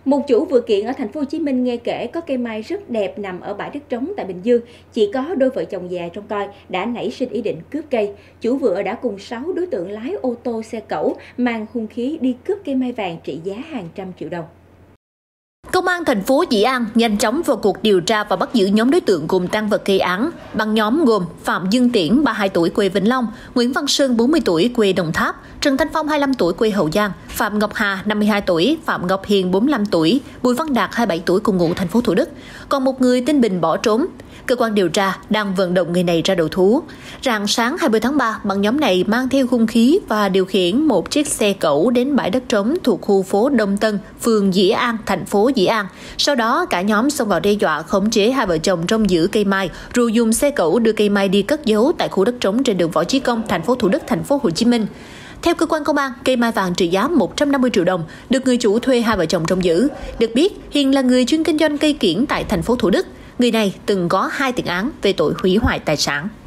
Một chủ vựa kiện ở thành phố Hồ Chí Minh nghe kể có cây mai rất đẹp nằm ở bãi đất trống tại Bình Dương, chỉ có đôi vợ chồng già trông coi đã nảy sinh ý định cướp cây. Chủ vựa đã cùng 6 đối tượng lái ô tô xe cẩu mang hung khí đi cướp cây mai vàng trị giá hàng trăm triệu đồng. Công an thành phố Dĩ An nhanh chóng vào cuộc điều tra và bắt giữ nhóm đối tượng cùng tang vật gây án. Băng nhóm gồm Phạm Dương Tiễn, 32 tuổi quê Vĩnh Long, Nguyễn Văn Sơn, 40 tuổi quê Đồng Tháp, Trần Thanh Phong, 25 tuổi quê Hậu Giang, Phạm Ngọc Hà, 52 tuổi, Phạm Ngọc Hiền, 45 tuổi, Bùi Văn Đạt, 27 tuổi cùng ngụ thành phố Thủ Đức. Còn một người tên Bình bỏ trốn. Cơ quan điều tra đang vận động người này ra đầu thú. Rạng sáng 20 tháng 3, băng nhóm này mang theo hung khí và điều khiển một chiếc xe cẩu đến bãi đất trống thuộc khu phố Đông Tân, phường Dĩ An, thành phố Dĩ An. Sau đó, cả nhóm xông vào đe dọa khống chế hai vợ chồng trông giữ cây mai, rồi dùng xe cẩu đưa cây mai đi cất giấu tại khu đất trống trên đường Võ Chí Công, thành phố Thủ Đức, thành phố Hồ Chí Minh. Theo cơ quan công an, cây mai vàng trị giá 150 triệu đồng được người chủ thuê hai vợ chồng trông giữ. Được biết, Hiền là người chuyên kinh doanh cây kiểng tại thành phố Thủ Đức. Người này từng có 2 tiền án về tội hủy hoại tài sản.